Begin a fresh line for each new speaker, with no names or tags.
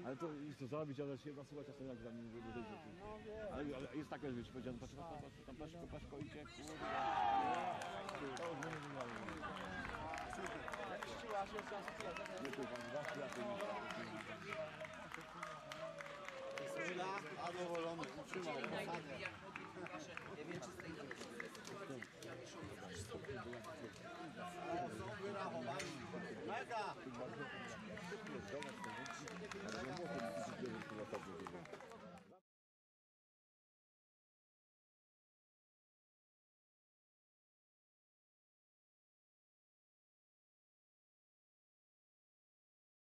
Ale to jest to zrobić, ale się nasuwa czasem jak za nim wyjdzie. Ale jest tak, wiesz, powiedziane, patrz, patrz, koicie, kurde. To już nie wygląda. Nie tu pan, dwa kwiaty.
Zadowolony, utrzymał posadę.